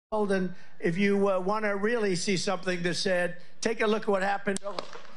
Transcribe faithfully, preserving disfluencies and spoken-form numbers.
And if you uh, want to really see something that's said, take a look at what happened.